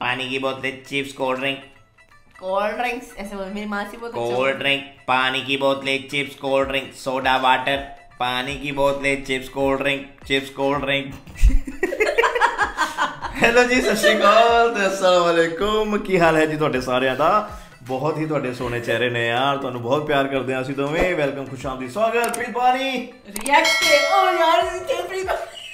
पानी की बोतलें, चिप्स, कोल्ड ड्रिंक्स ऐसे बोल, मेरी माँ से बहुत कोल्ड ड्रिंक, पानी की बोतलें, chips, cold drink, soda water, पानी की बोतलें, chips, cold drink, chips, cold drink. Hello जी, सत श्री अकाल ते अस्सलाम वालेकुम। की हाल है जी ਤੁਹਾਡੇ ਸਾਰਿਆਂ ਦਾ? बहुत ही ਤੁਹਾਡੇ ਸੋਹਣੇ ਚਿਹਰੇ ਨੇ ਯਾਰ, ਤੁਹਾਨੂੰ ਬਹੁਤ ਪਿਆਰ ਕਰਦੇ ਹਾਂ ਅਸੀਂ ਦੋਵੇਂ। ਵੈਲਕਮ, ਖੁਸ਼ਾਮਦੀ, ਸਵਾਗਤ। ਪ੍ਰੀਤ ਬਾਣੀ रिएक्ट के ओ यार इसके प्रीत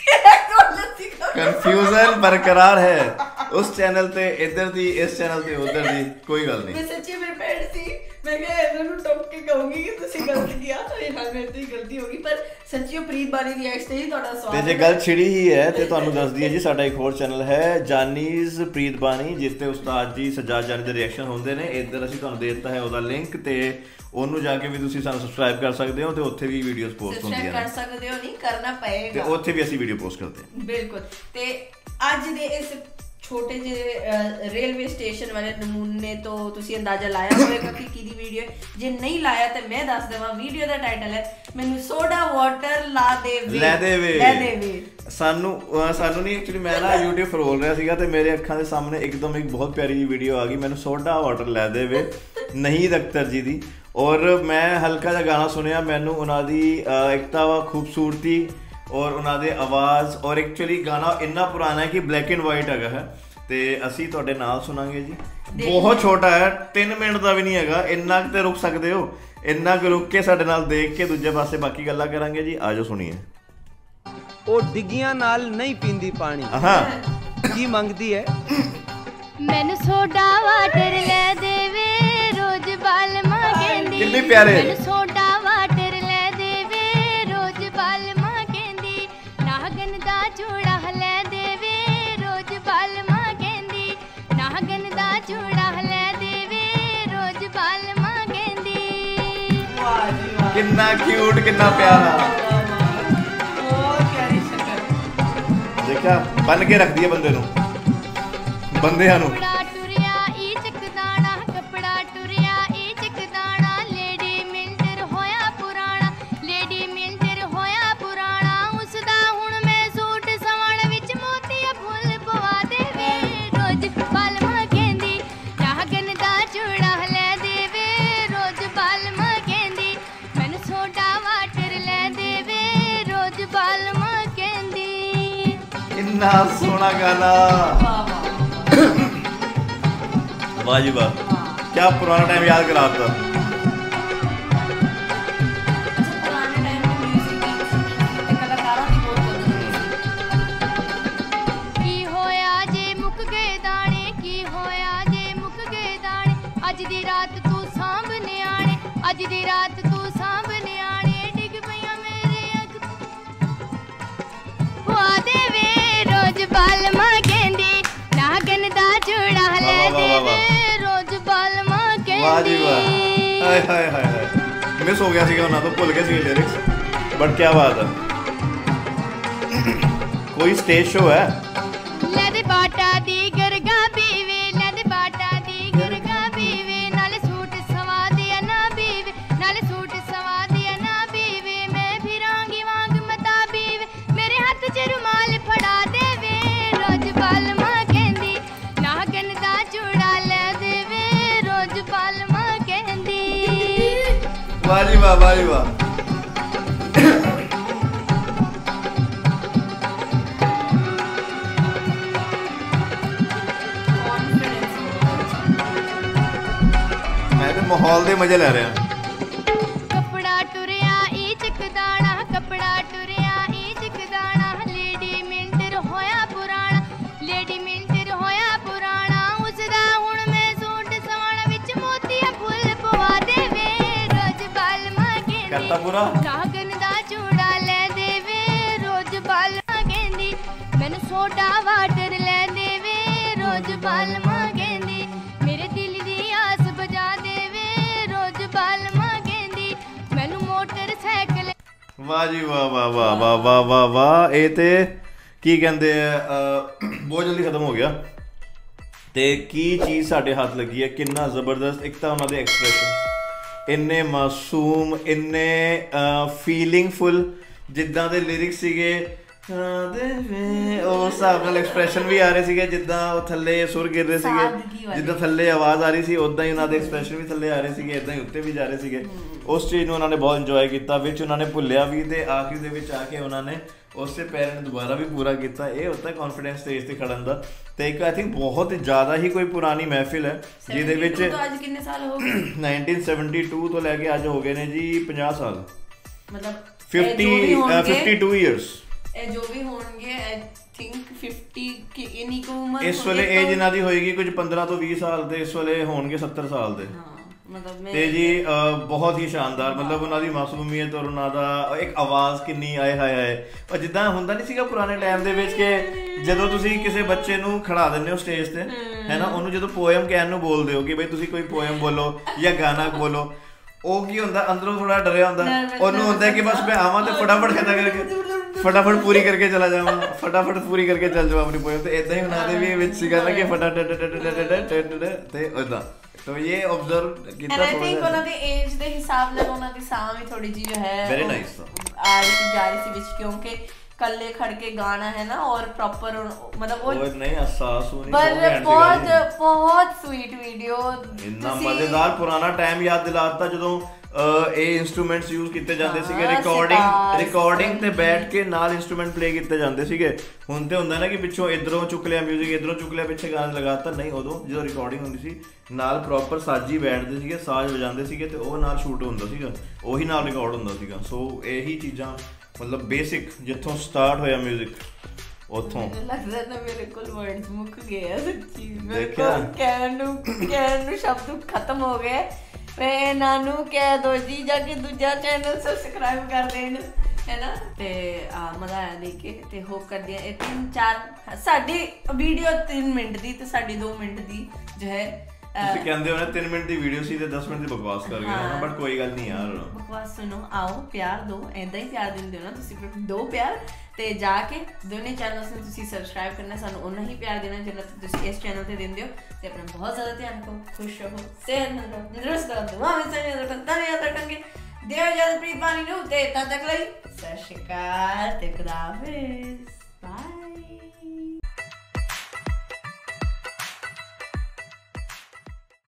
कंफ्यूजन बरकरार है। उस चैनल ते इधर दी, इस चैनल ते उधर दी, कोई गल नहीं। मैं सच्ची प्रिपेयर्ड थी, मैं क्या ਇਹਨਾਂ ਨੂੰ ਟੋਕ ਕੇ ਕਹੂੰਗੀ ਕਿ ਤੁਸੀਂ ਗਲਤ ਕੀਤਾ, ਇਹ ਨਾਲ ਮੇਰੇ ਤੋਂ ਹੀ ਗਲਤੀ ਹੋ ਗਈ। ਪਰ ਸੱਚੀ ਪ੍ਰੀਤ ਬਾਣੀ ਦੀ ਐਕਸ ਤੇ ਹੀ ਤੁਹਾਡਾ ਸਵਾਗਤ ਤੇ ਜੇ ਗੱਲ ਛਿੜੀ ਹੀ ਹੈ ਤੇ ਤੁਹਾਨੂੰ ਦੱਸ ਦਈਏ ਜੀ, ਸਾਡਾ ਇੱਕ ਹੋਰ ਚੈਨਲ ਹੈ ਜਾਨੀਜ਼ ਪ੍ਰੀਤ ਬਾਣੀ, ਜਿਸ ਤੇ ਉਸਤਾਦ ਜੀ ਸਜਾਦ ਜਾਨੀ ਦੇ ਰਿਐਕਸ਼ਨ ਹੁੰਦੇ ਨੇ। ਇੱਧਰ ਅਸੀਂ ਤੁਹਾਨੂੰ ਦੇ ਦਿੱਤਾ ਹੈ ਉਹਦਾ ਲਿੰਕ, ਤੇ ਉਹਨੂੰ ਜਾ ਕੇ ਵੀ ਤੁਸੀਂ ਸਾਨੂੰ ਸਬਸਕ੍ਰਾਈਬ ਕਰ ਸਕਦੇ ਹੋ, ਤੇ ਉੱਥੇ ਵੀ ਵੀਡੀਓਜ਼ ਪੋਸਟ ਹੁੰਦੀਆਂ ਨੇ। ਕਰ ਸਕਦੇ ਹੋ, ਨਹੀਂ ਕਰਨਾ ਪਏਗਾ, ਤੇ ਉੱਥੇ ਵੀ ਅਸੀਂ ਵੀਡੀਓ ਪੋਸਟ ਕਰਦੇ ਹਾਂ। ਬਿਲਕੁਲ। ਤੇ ਅੱਜ ਦੇ ਇਸ ਛੋਟੇ ਜਿਹੇ ਰੇਲਵੇ ਸਟੇਸ਼ਨ ਵਾਲੇ ਨਮੂਨੇ ਤੋਂ ਤੁਸੀਂ ਅੰਦਾਜ਼ਾ ਲਾਇਆ ਹੋਵੇਗਾ ਕਿ ਕਿਹਦੀ ਵੀਡੀਓ ਹੈ। ਜੇ ਨਹੀਂ ਲਾਇਆ ਤੇ ਮੈਂ ਦੱਸ ਦੇਵਾਂ, ਵੀਡੀਓ ਦਾ ਟਾਈਟਲ ਹੈ ਮੈਨੂੰ ਸੋਡਾ ਵਾਟਰ ਲਾ ਦੇਵੇ, ਲੈ ਦੇਵੇ। ਸਾਨੂੰ ਨਹੀਂ, ਐਕਚੁਅਲੀ ਮੈਂ ਨਾ YouTube ਫਰੋਲ ਰਿਹਾ ਸੀਗਾ ਤੇ ਮੇਰੇ ਅੱਖਾਂ ਦੇ ਸਾਹਮਣੇ ਇੱਕਦਮ ਇੱਕ ਬਹੁਤ ਪਿਆਰੀ ਜਿਹੀ ਵੀਡੀਓ ਆ ਗਈ, ਮੈਨੂੰ ਸੋਡਾ ਵਾਟਰ ਲੈ ਦੇਵੇ, ਨਹੀਦ ਅਖਤਰ ਜੀ ਦੀ। ਔਰ ਮੈਂ ਹਲਕਾ ਜਿਹਾ ਗਾਣਾ ਸੁਣਿਆ, ਮੈਨੂੰ ਉਹਨਾਂ ਦੀ ਇੱਕ ਤਾਂ ਖੂਬਸੂਰਤੀ ਔਰ ਉਹਨਾਂ ਦੇ ਆਵਾਜ਼, ਔਰ ਐਕਚੁਅਲੀ ਗਾਣਾ ਇੰਨਾ ਪੁਰਾਣਾ ਹੈ ਕਿ ਬਲੈਕ ਐਂਡ ਵਾਈਟ ਹੈਗਾ ਹੈ, ਤੇ ਅਸੀਂ ਤੁਹਾਡੇ ਨਾਲ ਸੁਣਾਂਗੇ ਜੀ। ਬਹੁਤ ਛੋਟਾ ਹੈ, 3 ਮਿੰਟ ਦਾ ਵੀ ਨਹੀਂ ਹੈਗਾ, ਇੰਨਾ ਕੁ ਤੇ ਰੁਕ ਸਕਦੇ ਹੋ। ਇੰਨਾ ਕੁ ਰੁਕ ਕੇ ਸਾਡੇ ਨਾਲ ਦੇਖ ਕੇ ਦੂਜੇ ਪਾਸੇ ਬਾਕੀ ਗੱਲਾਂ ਕਰਾਂਗੇ ਜੀ। ਆਜੋ ਸੁਣੀਏ। ਉਹ ਡਿੱਗੀਆਂ ਨਾਲ ਨਹੀਂ ਪੀਂਦੀ ਪਾਣੀ, ਕੀ ਮੰਗਦੀ ਹੈ? ਮੈਨੂੰ ਸੋਡਾ ਵਾਟਰ ਲੈ ਦੇਵੇ, ਰੋਜ਼ ਬਾਲਮਾ ਕਹਿੰਦੀ। ਕਿੰਨੇ ਪਿਆਰੇ। ਮੈਨੂੰ ਸੋਡਾ ਵਾਟਰ ਲੈ ਦੇਵੇ, ਰੋਜ਼ ਬਾਲਮਾ ਕਹਿੰਦੀ। ਨਾਗਨ ਦਾ ਚੂੜਾ ਲੈ ਦੇਵੇ, ਰੋਜ਼ ਬਾਲਮਾ ਕਹਿੰਦੀ। ਨਾਗਨ ਦਾ ਚੂੜਾ ਲੈ ਦੇਵੇ, ਰੋਜ਼ ਬਾਲਮਾ ਕਹਿੰਦੀ। ਕਿੰਨਾ ਕਿਊਟ, ਕਿੰਨਾ ਪਿਆਰਾ। ਦੇਖਿਆ, ਬੰਨ ਕੇ ਰੱਖਦੀ ਹੈ ਬੰਦੇ ਨੂੰ, ਬੰਦਿਆਂ ਨੂੰ। ਕੱਪੜਾ ਟੁਰਿਆ ਈ ਚੱਕਦਾਣਾ, ਕੱਪੜਾ ਟੁਰਿਆ ਈ ਚੱਕਦਾਣਾ। ਲੇਡੀ ਮਿੰਟਰ ਹੋਇਆ ਪੁਰਾਣਾ, ਲੇਡੀ ਮਿੰਟਰ ਹੋਇਆ ਪੁਰਾਣਾ। ਉਸਦਾ ਹੁਣ ਮੈਂ ਸੂਟ ਸਵਣ ਵਿੱਚ ਮੋਤੀਆ ਫੁੱਲ ਪਵਾ ਦੇਵੇ, ਰੋਜ਼ ਬਾਲਮਾ ਕਹਿੰਦੀ। ਨਾਗਨ ਦਾ ਚੂੜਾ ਲੈ ਦੇਵੇ, ਰੋਜ਼ ਬਾਲਮਾ ਕਹਿੰਦੀ। ਮੈਨੂੰ ਸੋਡਾ ਵਾਟਰ ਲੈ ਦੇਵੇ, ਰੋਜ਼ ਬਾਲਮਾ ਕਹਿੰਦੀ। ਕਿੰਨਾ ਸੋਹਣਾ ਗਾਣਾ, वाह जी वाह, क्या पुराना टाइम याद कराता। ਕੀ ਹੋਇਆ ਜੇ ਮੁੱਕ ਗਏ ਦਾਣੇ, ਕੀ ਹੋਇਆ ਜੇ ਮੁੱਕ ਗਏ ਦਾਣੇ। ਅੱਜ ਦੀ ਰਾਤ ਤੂੰ ਸਾਂਭ ਨਿਆਣੇ, ਅੱਜ ਦੀ ਰਾਤ ਤੂੰ ਸਾਂਭ ਨਿਆਣੇ। ਡਿੱਗ ਪਈਆਂ ਮੇਰੇ ਅੱਖ ਪਵਾ ਦੇਵੇ, ਰੋਜ਼ ਬਾਲਮਾ ਕਹਿੰਦੀ। ਨਾਗਨ ਦਾ ਚੂੜਾ ਲੈ ਦੇਵੇ, ਰੋਜ਼ ਬਾਲਮਾ ਕਹਿੰਦੀ। ਵਾਹ ਜੀ ਵਾਹ, ਹਾਏ ਹਾਏ ਹਾਏ ਹਾਏ, ਮਿਸ ਹੋ ਗਿਆ ਸੀਗਾ ਉਹਨਾਂ ਤੋਂ, ਭੁੱਲ ਗਏ ਸੀ ਲਿਰਿਕਸ, ਬਟ ਕੀ ਬਾਤ ਹੈ। ਕੋਈ ਸਟੇਜ ਸ਼ੋ ਹੈ। ਲੈ ਦੇ ਬਾਟਾ ਦੀ ਗਰਗਾ ਪੀਵੇ, ਲੈ ਦੇ ਬਾਟਾ ਦੀ ਗਰਗਾ ਪੀਵੇ। ਨਾਲੇ ਸੂਟ ਸਵਾ ਦਿਆ ਨਾ ਪੀਵੇ, ਨਾਲੇ ਸੂਟ ਸਵਾ ਦਿਆ ਨਾ ਪੀਵੇ। ਮੈਂ ਫਿਰਾਂਗੀ ਵਾਂਗ ਮਤਾ ਪੀਵੇ, ਮੇਰੇ ਹੱਥ 'ਚ ਰੁਮਾਲ ਫੜਾ ਦੇਵੇ, ਰੋਜ਼ ਬਾਲਮਾ ਕਹਿੰਦੀ। ਨਾਗਨ ਦਾ ਚੂੜਾ ਲੈ ਦੇਵੇ, ਰੋਜ਼ ਬਾਲਮਾ ਕਹਿੰਦੀ। ਵਾਹ ਜੀ ਵਾਹ, ਵਾਹ ਜੀ ਵਾਹ। ਮੈਂ ਤੇ ਮਾਹੌਲ ਦੇ ਮਜ਼ੇ ਲੈ ਰਿਹਾ। ਕੱਪੜਾ ਟੁਰਿਆ ਈ ਚੱਕਦਾਣਾ, ਕੱਪੜਾ ਟੁਰਿਆ ਈ ਚੱਕਦਾਣਾ। ਲੇਡੀ ਮਿੰਟਰ ਹੋਇਆ ਪੁਰਾਣਾ, ਲੇਡੀ ਮਿੰਟਰ ਹੋਇਆ ਪੁਰਾਣਾ। ਉਸਦਾ ਹੁਣ ਮੈਂ ਸੂਟ ਸਵਣ ਵਿੱਚ ਮੋਤੀਆ ਫੁੱਲ ਪਵਾ ਦੇਵੇ, ਰੋਜ਼ ਬਾਲਮਾ ਕਹਿੰਦੀ। ਕਰਤਾ ਪੂਰਾ। ਨਾਗਨ ਦਾ ਚੂੜਾ ਲੈ ਦੇਵੇ, ਰੋਜ਼ ਬਾਲਮਾ ਕਹਿੰਦੀ। ਮੈਨੂੰ ਸੋਡਾ ਵਾਟਰ ਲੈ ਦੇਵੇ, ਰੋਜ਼ ਬਾਲਮਾ ਕਹਿੰਦੀ। ਮੇਰੇ ਦਿਲ ਦੀ ਆਸ ਬੁਝਾ ਦੇਵੇ, ਰੋਜ਼ ਬਾਲਮਾ ਕਹਿੰਦੀ। ਮੈਨੂੰ ਮੋਟਰਸਾਈਕਲ। ਵਾਹ ਜੀ ਵਾਹ, ਵਾਹ ਵਾਹ ਵਾਹ ਵਾਹ ਵਾਹ ਵਾਹ। ਇਹ ਤੇ ਕੀ ਕਹਿੰਦੇ ਆ, ਬਹੁਤ ਜਲਦੀ ਖਤਮ ਹੋ ਗਿਆ। ਤੇ ਕੀ ਚੀਜ਼ ਸਾਡੇ ਹੱਥ ਲੱਗੀ ਹੈ, ਕਿੰਨਾ ਜ਼ਬਰਦਸਤ। ਇੱਕ ਤਾਂ ਉਹਨਾਂ ਦੇ ਐਕਸਪ੍ਰੈਸ਼ਨ ਇੰਨੇ ਮਾਸੂਮ, ਇੰਨੇ ਫੀਲਿੰਗਫੁਲ, ਜਿੱਦਾਂ ਦੇ ਲਿਰਿਕਸ ਸੀਗੇ ਉਹ ਹਿਸਾਬ ਨਾਲ ਐਕਸਪ੍ਰੈਸ਼ਨ ਵੀ ਆ ਰਹੇ ਸੀਗੇ, ਜਿੱਦਾਂ ਉਹ ਥੱਲੇ ਸੁਰ ਗਿਰ ਰਹੇ ਸੀਗੇ, ਜਿੱਦਾਂ ਥੱਲੇ ਆਵਾਜ਼ ਆ ਰਹੀ ਸੀ ਉਦਾਂ ਹੀ ਉਹਨਾਂ ਦੇ ਐਕਸਪ੍ਰੈਸ਼ਨ ਵੀ ਥੱਲੇ ਆ ਰਹੇ ਸੀਗੇ, ਇਦਾਂ ਹੀ ਉੱਤੇ ਵੀ ਜਾ ਰਹੇ ਸੀਗੇ। ਉਸ ਚੀਜ਼ ਨੂੰ ਉਹਨਾਂ ਨੇ ਬਹੁਤ ਇੰਜੋਏ ਕੀਤਾ, ਵਿੱਚ ਉਹਨਾਂ ਨੇ ਭੁੱਲਿਆ ਵੀ ਤੇ ਆਖਿਰ ਦੇ ਵਿੱਚ ਆ ਕੇ ਉਹਨਾਂ ਨੇ ਉਸੇ ਪੈਰ ਨੂੰ ਦੁਬਾਰਾ ਵੀ ਪੂਰਾ ਕੀਤਾ। ਇਹ ਹੁੰਦਾ ਕੌਨਫੀਡੈਂਸ ਸਟੇਜ ਤੇ ਖੜਨ ਦਾ। ਤੇ ਇੱਕ ਆਈ ਥਿੰਕ ਬਹੁਤ ਜ਼ਿਆਦਾ ਹੀ ਕੋਈ ਪੁਰਾਣੀ ਮਹਿਫਿਲ ਹੈ ਜਿਹਦੇ ਵਿੱਚ ਅੱਜ ਕਿੰਨੇ ਸਾਲ ਹੋ ਗਏ? 1972 ਤੋਂ ਲੈ ਕੇ ਅੱਜ ਹੋ ਗਏ ਨੇ ਜੀ 50 ਸਾਲ, ਮਤਲਬ 52 ਇਅਰਸ। ਇਹ ਜੋ ਵੀ ਹੋਣਗੇ ਆਈ ਥਿੰਕ 50 ਕੀ ਇਨੀ ਕੋ ਉਮਰ ਇਸ ਵੇਲੇ ਏਜ ਇਹਨਾਂ ਦੀ ਹੋਏਗੀ ਕੁਝ 15 ਤੋਂ 20 ਸਾਲ ਤੇ ਇਸ ਵੇਲੇ ਹੋਣਗੇ 70 ਸਾਲ ਦੇ। ਤੇ ਜੀ ਬਹੁਤ ਹੀ ਸ਼ਾਨਦਾਰ, ਮਤਲਬ ਉਹਨਾਂ ਦੀ ਮਾਸੂਮੀਅਤ ਔਰ ਉਹਨਾਂ ਦਾ ਇੱਕ ਆਵਾਜ਼ ਕਿੰਨੀ ਆਏ ਹਾਏ ਹਾਏ। ਔਰ ਜਿੱਦਾਂ ਹੁੰਦਾ ਨਹੀਂ ਸੀਗਾ ਪੁਰਾਣੇ ਟਾਈਮ ਦੇ ਵਿੱਚ ਕਿ ਜਦੋਂ ਤੁਸੀਂ ਕਿਸੇ ਬੱਚੇ ਨੂੰ ਖੜਾ ਦਿੰਦੇ ਹੋ ਸਟੇਜ ਤੇ ਹੈ ਨਾ, ਉਹਨੂੰ ਜਦੋਂ ਪੋਇਮ ਕਹਿਣ ਨੂੰ ਬੋਲਦੇ ਹੋ ਕਿ ਬਈ ਤੁਸੀਂ ਕੋਈ ਪੋਇਮ ਬੋਲੋ ਜਾਂ ਗਾਣਾ ਬੋਲੋ, ਉਹ ਕੀ ਹੁੰਦਾ ਅੰਦਰੋਂ ਥੋੜਾ ਡਰਿਆ ਹੁੰਦਾ, ਉਹਨੂੰ ਹੁੰਦਾ ਕਿ ਬਸ ਮੈਂ ਆਵਾਂ ਤੇ ਫਟਾਫਟ ਖਤਮ ਕਰਕੇ ਫਟਾਫਟ ਪੂਰੀ ਕਰਕੇ ਚਲਾ ਜਾਵਾਂ, ਫਟਾਫਟ ਪੂਰੀ ਕਰਕੇ ਚੱਲ ਜਾਵਾਂ ਆਪਣੀ ਪੋਇਮ। ਤੇ ਇਦਾਂ ਹੀ ਉਹਨਾਂ ਦੇ ਵੀ ਵਿੱਚ ਸੀਗਾ ਨਾ ਕਿ ਫਟਾਫਟ ਤੇ ਉਦਾਂ। तो ये ऑब्जर्व कितना and I think ਉਹਨਾਂ ਦੇ ਏਜ ਦੇ ਹਿਸਾਬ ਨਾਲ ਉਹਨਾਂ ਦੀ ਸਾਹ ਵੀ ਥੋੜੀ ਜਿਹੀ ਜੋ ਹੈ very nice ਆ ਰਹੀ ਸੀ ਜਾ ਰਹੀ ਸੀ ਵਿੱਚ, ਕਿਉਂਕਿ ਕੱਲੇ ਖੜ ਕੇ ਗਾਣਾ ਹੈ ਨਾ ਔਰ ਪ੍ਰੋਪਰ ਮਤਲਬ ਉਹ ਨਹੀਂ ਅਹਿਸਾਸ ਹੋਣੀ ਬਹੁਤ ਸਵੀਟ ਵੀਡੀਓ, ਇੰਨਾ ਮਜ਼ੇਦਾਰ ਪੁਰਾਣਾ ਟਾਈਮ ਯਾਦ ਦਿਲਾਤਾ ਜਦੋਂ ਇਹ ਇਨਸਟਰੂਮੈਂਟਸ ਯੂਜ਼ ਕੀਤੇ ਜਾਂਦੇ ਸੀਗੇ, ਰਿਕਾਰਡਿੰਗ ਤੇ ਬੈਠ ਕੇ ਨਾਲ ਇਨਸਟਰੂਮੈਂਟ ਪਲੇ ਕੀਤੇ ਜਾਂਦੇ ਸੀਗੇ। ਹੁਣ ਤੇ ਹੁੰਦਾ ਨਾ ਕਿ ਪਿੱਛੋਂ ਇਧਰੋਂ ਚੁੱਕ ਲਿਆ ਮਿਊਜ਼ਿਕ, ਇਧਰੋਂ ਚੁੱਕ ਲਿਆ, ਪਿੱਛੇ ਗਾਣਾ ਲਗਾਤਾ। ਨਹੀਂ, ਉਦੋਂ ਜਦੋਂ ਰਿਕਾਰਡਿੰਗ ਹੁੰਦੀ ਸੀ ਨਾਲ ਪ੍ਰੋਪਰ ਸਾਜੀ ਬੈਠਦੇ ਸੀਗੇ, ਸਾਜ਼ ਵਜਾਉਂਦੇ ਸੀਗੇ ਤੇ ਉਹ ਨਾਲ ਸ਼ੂਟ ਹੁੰਦਾ ਸੀਗਾ, ਉਹੀ ਨਾਲ ਰਿਕਾਰਡ ਹੁੰਦਾ ਸੀਗਾ। ਸੋ ਇਹੀ ਚੀਜ਼ਾਂ ਮਤਲਬ ਬੇਸਿਕ ਜਿੱਥੋਂ ਸਟਾਰਟ ਹੋਇਆ ਮਿਊਜ਼ਿਕ ਉੱਥੋਂ। ਲੱਗਦਾ ਨਾ ਮੇਰੇ ਕੋਲ ਵਰਡਸ ਮੁੱਕ ਗਏ ਆ ਸੱਚੀ, ਮੇਰੇ ਕੋਲ ਕਹਿਣ ਨੂੰ ਸ਼ਬਦ ਖਤਮ ਹੋ ਗਏ। ਮੈਂ ਇਹਨਾਂ ਨੂੰ ਕਹਿ ਦੋ ਜੀ ਜਾ ਕੇ ਦੂਜਾ ਚੈਨਲ ਸਬਸਕ੍ਰਾਈਬ ਕਰ ਦੇਣ, ਹੈ ਨਾ। ਤੇ ਮਜ਼ਾ ਆਇਆ ਦੇਖ ਕੇ। ਤੇ ਹੋਪ ਕਰਦੀ ਹਾਂ ਇਹ 3-4 ਸਾਡੀ ਵੀਡੀਓ 3 ਮਿੰਟ ਦੀ ਤੇ ਸਾਡੀ 2 ਮਿੰਟ ਦੀ ਜੋ ਹੈ ਤੁਸੀਂ ਕਹਿੰਦੇ ਹੋ ਨਾ 3 ਮਿੰਟ ਦੀ ਵੀਡੀਓ ਸੀ ਤੇ 10 ਮਿੰਟ ਦੀ ਬਕਵਾਸ ਕਰ ਗਏ ਨਾ, ਬਟ ਕੋਈ ਗੱਲ ਨਹੀਂ ਯਾਰ, ਬਕਵਾਸ ਸੁਣੋ, ਆਓ ਪਿਆਰ ਦੋ, ਏਦਾਂ ਹੀ ਪਿਆਰ ਦਿੰਦੇ ਹੋ ਨਾ ਤੁਸੀਂ, ਦੋ ਪਿਆਰ। ਤੇ ਜਾ ਕੇ ਦੋਨੇ ਚੈਨਲਸ ਨੂੰ ਤੁਸੀਂ ਸਬਸਕ੍ਰਾਈਬ ਕਰਨਾ, ਸਾਨੂੰ ਉਹਨਾਂ ਹੀ ਪਿਆਰ ਦੇਣਾ ਜਿੰਨਾ ਤੁਸੀਂ ਇਸ ਚੈਨਲ ਤੇ ਦਿੰਦੇ ਹੋ। ਤੇ ਆਪਣਾ ਬਹੁਤ ਜ਼ਿਆਦਾ ਧਿਆਨ ਰੱਖੋ, ਖੁਸ਼ ਰਹੋ, ਸਿਹਤਮੰਦ ਰਹੋ, ਤੰਦਰੁਸਤ ਰਹੋ, ਦੁਆਵਾਂ ਵਿੱਚ ਯਾਦ ਰੱਖਾਂਗੇ। ਦਿਓ ਇਜਾਜ਼ਤ ਪ੍ਰੀਤ ਬਾਣੀ ਨੂੰ, ਤੇ ਤਦ ਤੱਕ ਲਈ ਸਤਿ ਸ਼੍ਰੀ ਅਕਾਲ ਤੇ ਖੁਦਾ ਹਾਫਿਜ਼, ਬਾਏ।